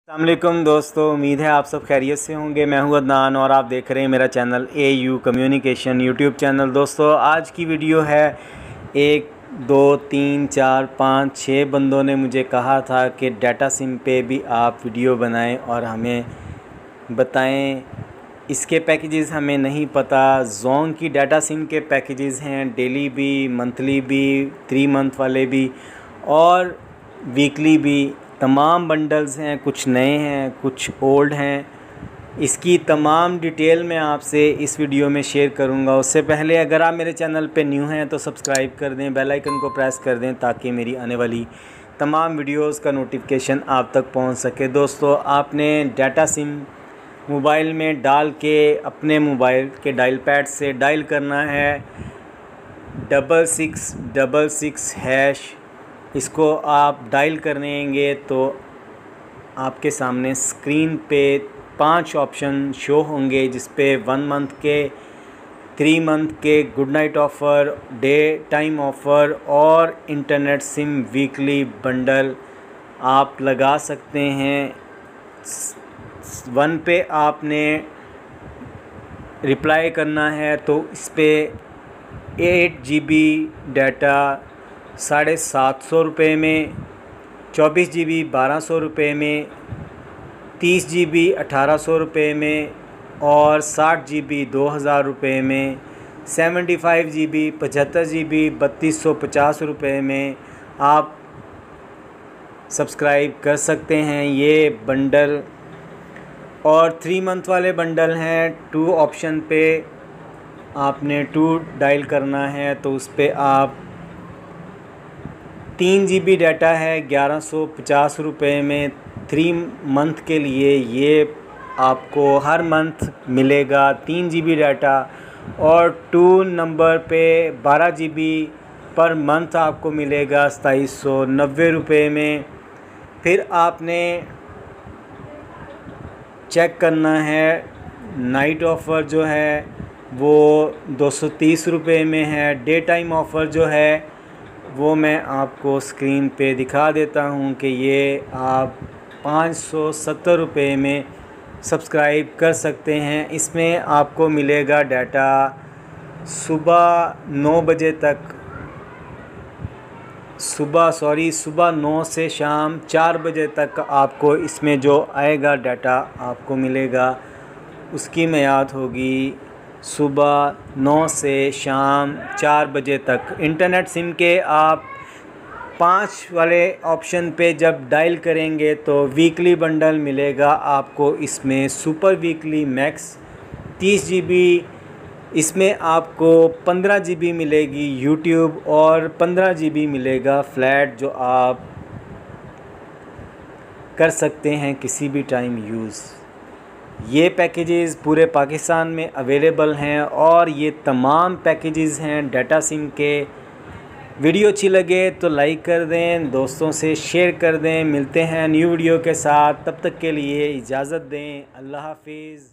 अस्सलामुअलैकुम दोस्तों, उम्मीद है आप सब खैरियत से होंगे। मैं हूं अदनान और आप देख रहे हैं मेरा channel AU communication YouTube channel. दोस्तों आज की वीडियो है 1 2 3 4 5 6 बंदों ने मुझे कहा था कि डाटा सिम पे भी आप वीडियो बनाएं और हमें बताएं। इसके पैकेजेस हमें नहीं पता। जोंग की डाटा सिम के पैकेजेस हैं, डेली भी, मंथली भी, 3 मंथ वाले भी और वीकली भी। तमाम बंडल्स हैं, कुछ नए हैं कुछ ओल्ड हैं। इसकी तमाम डिटेल मैं आपसे इस वीडियो में शेयर करूंगा। उससे पहले अगर आप मेरे चैनल पे न्यू हैं तो सब्सक्राइब कर दें, बेल आइकन को प्रेस कर दें ताकि मेरी आने वाली तमाम वीडियोस का नोटिफिकेशन आप तक पहुंच सके। दोस्तों आपने डाटा सिम मोबाइल में डाल के अपने मोबाइल के डायल पैड से डायल करना है 6666#। इसको आप डायल करेंगे तो आपके सामने स्क्रीन पे 5 ऑप्शन शो होंगे, जिस पे 1 मंथ के, 3 मंथ के good night offer, day time offer और इंटरनेट सिम वीकली बंडल आप लगा सकते हैं। 1 पे आपने रिप्लाई करना है तो इस पे 8 GB डाटा 750 रुपये में, 24 GB 1200 रुपये में, 30 GB 1800 रुपये में और 60 GB 2000 रुपये में, 75 GB 75 GB 3250 रुपये में आप सब्सक्राइब कर सकते हैं ये बंडल। और 3 मंथ वाले बंडल हैं। 2 ऑप्शन पे आपने 2 डायल करना है तो उस पे आप 3 GB डाटा है 1150 रुपये में 3 मंथ के लिए। ये आपको हर मंथ मिलेगा 3 GB डाटा। और 2 नंबर पे 12 GB पर मंथ आपको मिलेगा 2790 रुपये में। फिर आपने चेक करना है नाइट ऑफ़र जो है वो 230 रुपये में है। डे टाइम ऑफ़र जो है वो मैं आपको स्क्रीन पे दिखा देता हूँ कि ये आप 570 रुपये में सब्सक्राइब कर सकते हैं। इसमें आपको मिलेगा डाटा सुबह 9 बजे तक, सुबह 9 से शाम 4 बजे तक आपको इसमें जो आएगा डाटा आपको मिलेगा। उसकी मियाद होगी सुबह 9 से शाम 4 बजे तक। इंटरनेट सिम के आप 5 वाले ऑप्शन पे जब डायल करेंगे तो वीकली बंडल मिलेगा आपको। इसमें सुपर वीकली मैक्स 30 GB, इसमें आपको 15 GB मिलेगी यूट्यूब और 15 GB मिलेगा फ्लैट, जो आप कर सकते हैं किसी भी टाइम यूज़। ये पैकेजेस पूरे पाकिस्तान में अवेलेबल हैं और ये तमाम पैकेजेस हैं डाटा सिम के। वीडियो अच्छी लगे तो लाइक कर दें, दोस्तों से शेयर कर दें। मिलते हैं न्यू वीडियो के साथ, तब तक के लिए इजाज़त दें। अल्लाह हाफिज़।